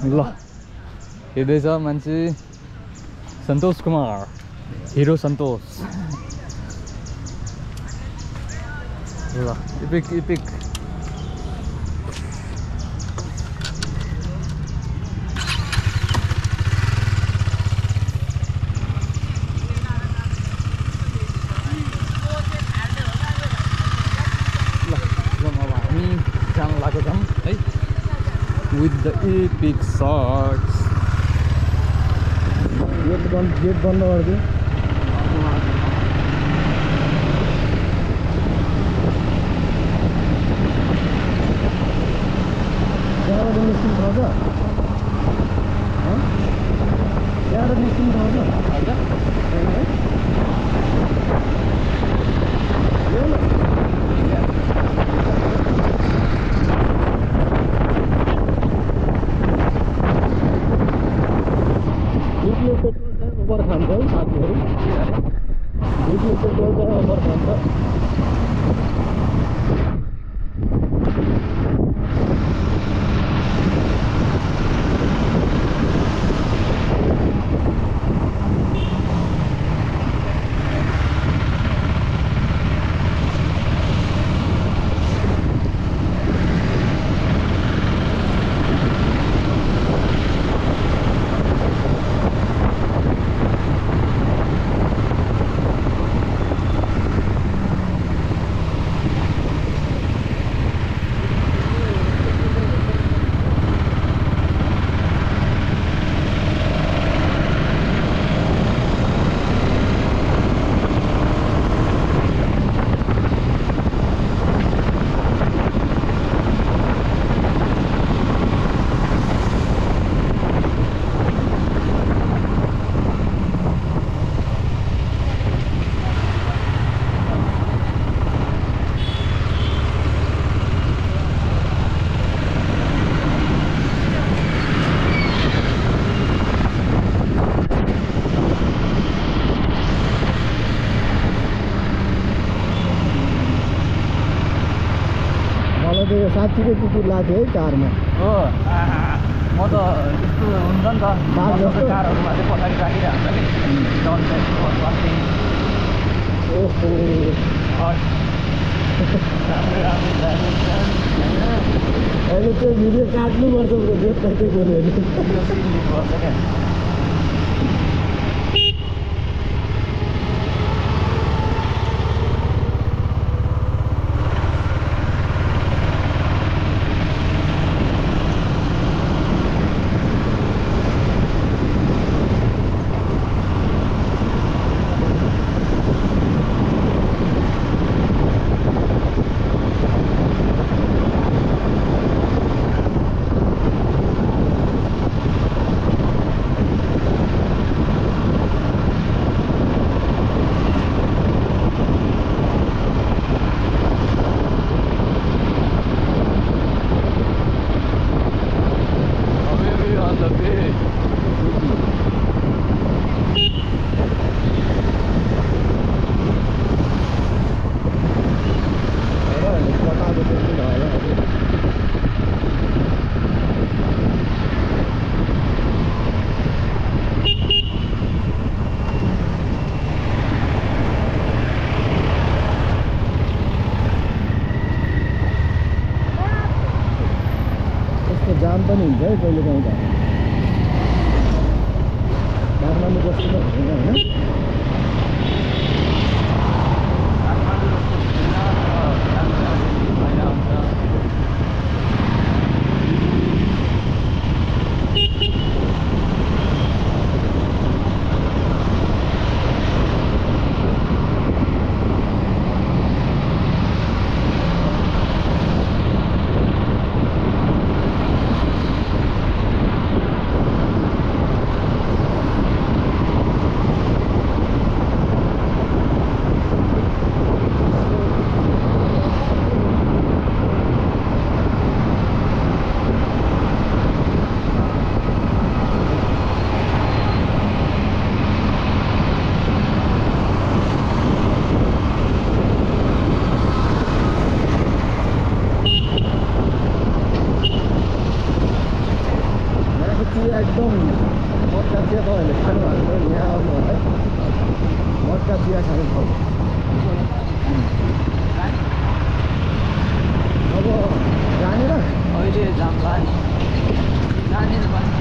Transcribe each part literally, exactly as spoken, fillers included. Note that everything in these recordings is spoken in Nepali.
ल हेर्दैछ मान्छे सन्तोष कुमार हिरो सन्तोष ल epic epic with the epic shots. Get band, get band over there. There are the missing brother. Huh? There are the missing brother. Brother? Over Khantal, Sathyaru. This is the over Khantal. साँच्चीकै कुकुर लाग्यो है कारमा हो म त यस्तो हुन्छ नि त कारहरूमा चाहिँ पछाडि राखिरहेको हुन्छ कि ओहो अहिले त्यो भिडियो काट्नुपर्छ बेच्दै गऱ्यो क्या जाम पनि हुन्छ है कहिले काहीँ त काठमाडौँ जस्तो त हुँदैन होइन चिया एकदम मटका चिया तपाईँहरूले खानुभएको छ यहाँ आउनु होला है मटका चिया खाने ठाउँ अब जाने र अहिले जाम्ला नि जाने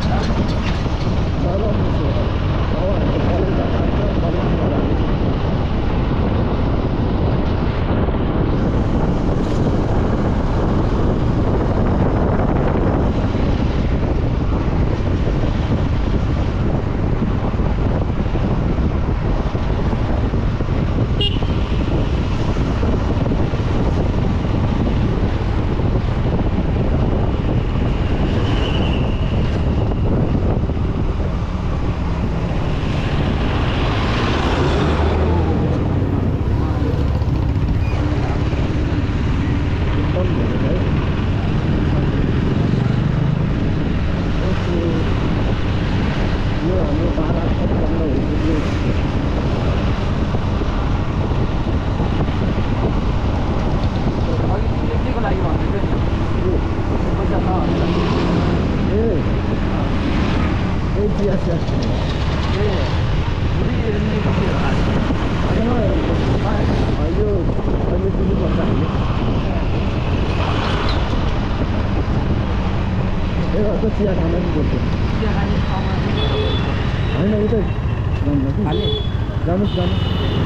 चिया खाना पनि बोल्छ चिया खाने ठाउँमा होइन उतै जानु कि खाने जानुहोस् जानुहोस्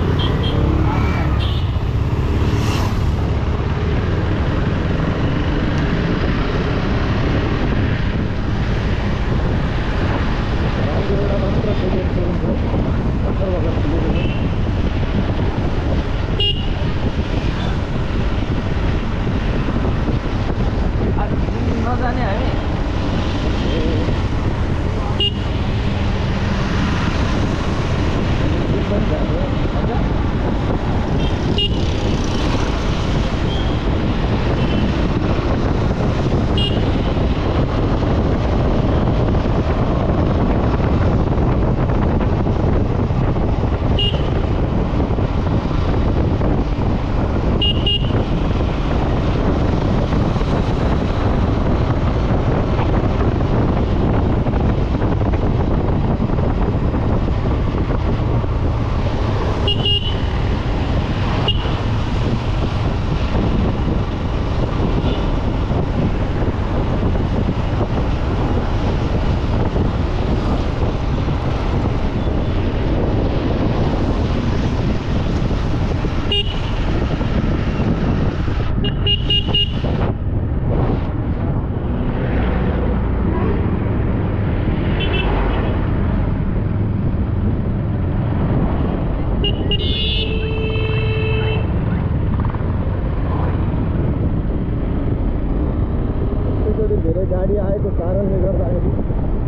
एउटा मात्र नजाने हामी धेरै गाडी आएको कारणले गर्दाखेरि